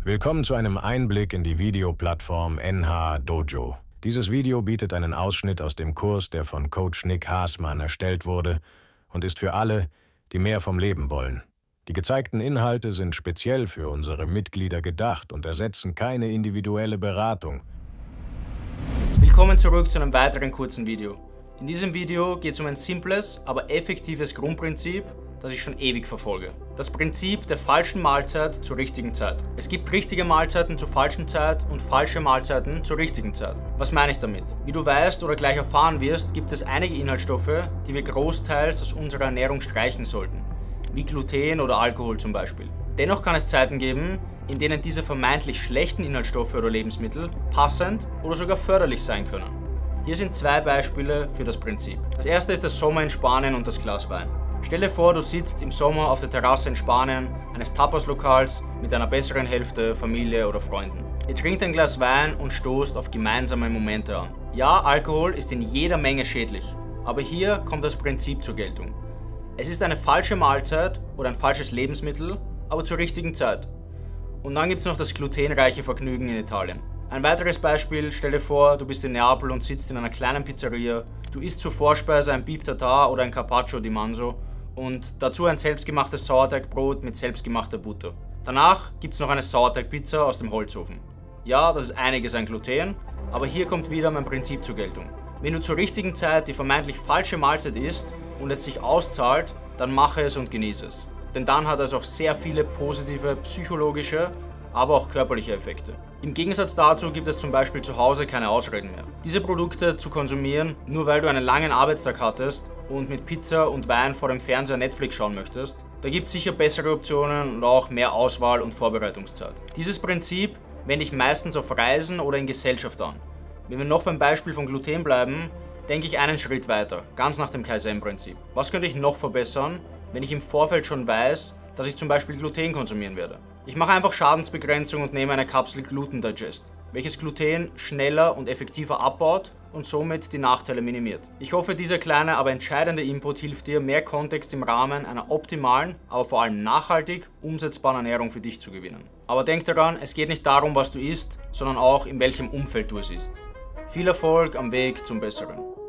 Willkommen zu einem Einblick in die Videoplattform NH Dojo. Dieses Video bietet einen Ausschnitt aus dem Kurs, der von Coach Nick Haßmann erstellt wurde und ist für alle, die mehr vom Leben wollen. Die gezeigten Inhalte sind speziell für unsere Mitglieder gedacht und ersetzen keine individuelle Beratung. Willkommen zurück zu einem weiteren kurzen Video. In diesem Video geht es um ein simples, aber effektives Grundprinzip, das ich schon ewig verfolge. Das Prinzip der falschen Mahlzeit zur richtigen Zeit. Es gibt richtige Mahlzeiten zur falschen Zeit und falsche Mahlzeiten zur richtigen Zeit. Was meine ich damit? Wie du weißt oder gleich erfahren wirst, gibt es einige Inhaltsstoffe, die wir großteils aus unserer Ernährung streichen sollten, wie Gluten oder Alkohol zum Beispiel. Dennoch kann es Zeiten geben, in denen diese vermeintlich schlechten Inhaltsstoffe oder Lebensmittel passend oder sogar förderlich sein können. Hier sind zwei Beispiele für das Prinzip. Das erste ist der Sommer in Spanien und das Glas Wein. Stell dir vor, du sitzt im Sommer auf der Terrasse in Spanien eines Tapas-Lokals mit einer besseren Hälfte, Familie oder Freunden. Ihr trinkt ein Glas Wein und stoßt auf gemeinsame Momente an. Ja, Alkohol ist in jeder Menge schädlich, aber hier kommt das Prinzip zur Geltung. Es ist eine falsche Mahlzeit oder ein falsches Lebensmittel, aber zur richtigen Zeit. Und dann gibt es noch das glutenreiche Vergnügen in Italien. Ein weiteres Beispiel, stell dir vor, du bist in Neapel und sitzt in einer kleinen Pizzeria. Du isst zur Vorspeise ein Beef Tartare oder ein Carpaccio di Manzo und dazu ein selbstgemachtes Sauerteigbrot mit selbstgemachter Butter. Danach gibt es noch eine Sauerteigpizza aus dem Holzofen. Ja, das ist einiges an Gluten, aber hier kommt wieder mein Prinzip zur Geltung. Wenn du zur richtigen Zeit die vermeintlich falsche Mahlzeit isst und es sich auszahlt, dann mache es und genieße es. Denn dann hat es auch sehr viele positive psychologische, aber auch körperliche Effekte. Im Gegensatz dazu gibt es zum Beispiel zu Hause keine Ausreden mehr. Diese Produkte zu konsumieren, nur weil du einen langen Arbeitstag hattest und mit Pizza und Wein vor dem Fernseher Netflix schauen möchtest, da gibt es sicher bessere Optionen und auch mehr Auswahl und Vorbereitungszeit. Dieses Prinzip wende ich meistens auf Reisen oder in Gesellschaft an. Wenn wir noch beim Beispiel von Gluten bleiben, denke ich einen Schritt weiter, ganz nach dem Kaizen-Prinzip. Was könnte ich noch verbessern, wenn ich im Vorfeld schon weiß, dass ich zum Beispiel Gluten konsumieren werde? Ich mache einfach Schadensbegrenzung und nehme eine Kapsel Gluten Digest, welches Gluten schneller und effektiver abbaut und somit die Nachteile minimiert. Ich hoffe, dieser kleine, aber entscheidende Input hilft dir, mehr Kontext im Rahmen einer optimalen, aber vor allem nachhaltig umsetzbaren Ernährung für dich zu gewinnen. Aber denk daran, es geht nicht darum, was du isst, sondern auch in welchem Umfeld du es isst. Viel Erfolg am Weg zum Besseren.